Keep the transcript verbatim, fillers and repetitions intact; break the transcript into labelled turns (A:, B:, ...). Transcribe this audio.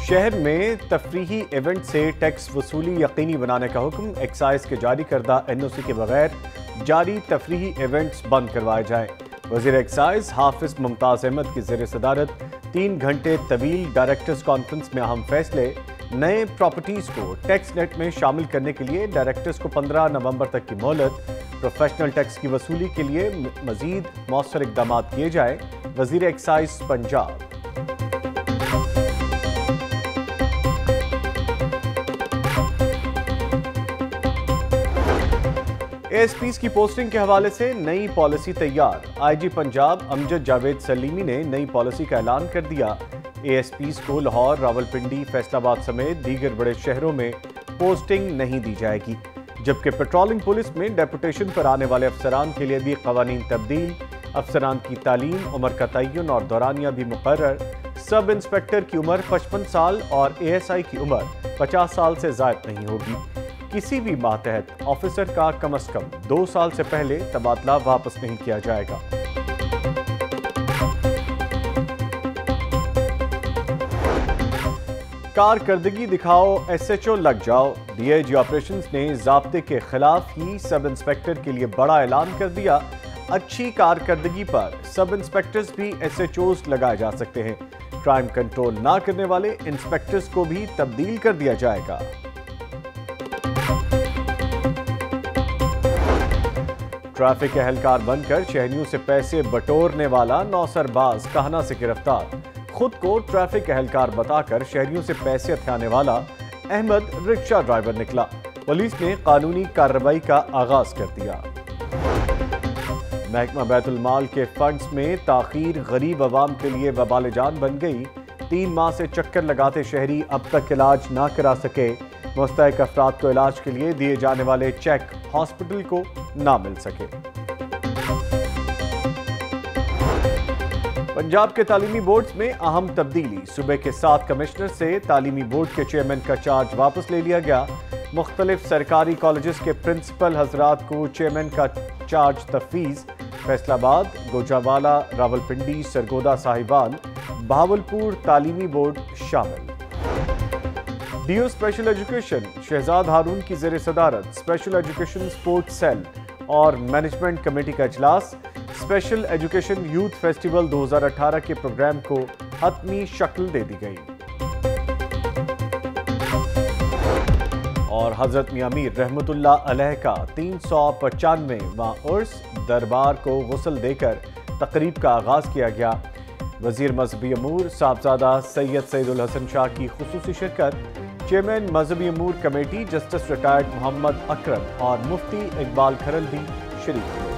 A: शहर में तफरीही इवेंट से टैक्स वसूली यकीनी बनाने का हुक्म। एक्साइज के जारी करदा एन ओ सी के बगैर जारी तफरीही इवेंट्स बंद करवाए जाएं। वज़ीर एक्साइज हाफिज मुमताज़ अहमद की ज़ेर सदारत तीन घंटे तवील डायरेक्टर्स कॉन्फ्रेंस में अहम फैसले। नए प्रॉपर्टीज़ को टैक्स नेट में शामिल करने के लिए डायरेक्टर्स को पंद्रह नवंबर तक की मोहलत। प्रोफेशनल टैक्स की वसूली के लिए मजीद मौसर इकदाम किए जाए। वज़ीर एक्साइज पंजाब। एएसपीज़ की पोस्टिंग के हवाले से नई पॉलिसी तैयार। आईजी पंजाब अमजद जावेद सलीमी ने नई पॉलिसी का ऐलान कर दिया। एएसपीज़ को लाहौर, रावलपिंडी, फैसलाबाद समेत दीगर बड़े शहरों में पोस्टिंग नहीं दी जाएगी, जबकि पेट्रोलिंग पुलिस में डेपुटेशन पर आने वाले अफसरान के लिए भी कवानीन तब्दील। अफसरान की तालीम, उम्र का तयन और दौरानिया भी मुकर्रर। सब इंस्पेक्टर की उम्र पचपन साल और एएसआई की उम्र पचास साल से ज़ायद नहीं होगी। किसी भी मातहत ऑफिसर का कम अज कम दो साल से पहले तबादला वापस नहीं किया जाएगा। कारकर्दगी दिखाओ, एसएचओ लग जाओ। डीआईजी ऑपरेशंस ने ज़ाब्ते के खिलाफ ही सब इंस्पेक्टर के लिए बड़ा ऐलान कर दिया। अच्छी कारकर्दगी पर सब इंस्पेक्टर्स भी एसएचओज लगाए जा सकते हैं। क्राइम कंट्रोल ना करने वाले इंस्पेक्टर्स को भी तब्दील कर दिया जाएगा। ट्रैफिक एहलकार बनकर शहरियों से पैसे बटोरने वाला नौसरबाज कहना से गिरफ्तार। खुद को ट्रैफिक एहलकार बताकर शहरियों से पैसे हथियाने वाला अहमद रिक्शा ड्राइवर निकला। पुलिस ने कानूनी कार्रवाई का आगाज कर दिया। महकमा बैतुल माल के फंड्स में ताखीर गरीब अवाम के लिए वबाल जान बन गई। तीन माह से चक्कर लगाते शहरी अब तक इलाज ना करा सके। मुस्तहक अफराद को इलाज के लिए दिए जाने वाले चेक हॉस्पिटल को ना मिल सके। पंजाब के तालीमी बोर्ड्स में अहम तब्दीली। सूबे के सात कमिश्नर से तालीमी बोर्ड के चेयरमैन का चार्ज वापस ले लिया गया। मुख्तलिफ सरकारी कॉलेजेस के प्रिंसिपल हजरात को चेयरमैन का चार्ज तफवीज। फैसलाबाद, गोजावाला, रावलपिंडी, सरगोदा, साहिवाल, बहावलपुर तालीमी बोर्ड शामिल। DO special education Shahzad Haroon की ज़ेर सदारत स्पेशल एजुकेशन स्पोर्ट्स सेल और मैनेजमेंट कमेटी का इजलास। स्पेशल एजुकेशन यूथ फेस्टिवल दो हज़ार अठारह के प्रोग्राम को हतमी शक्ल दे दी गई। और हजरत मियां मीर रहमतुल्लाह अलैह का तीन सौ पचानवेवां उर्स दरबार को गुस्ल देकर तकरीब का आगाज किया गया। वजीर मजहबी अमूर साहबजादा सैयद सईदुल हसन शाह की खुसूसी शिरकत। चेयरमैन मजहबी अमूर committee justice retired Mohammad Akram और मुफ्ती इकबाल खरल भी शरीक हुए।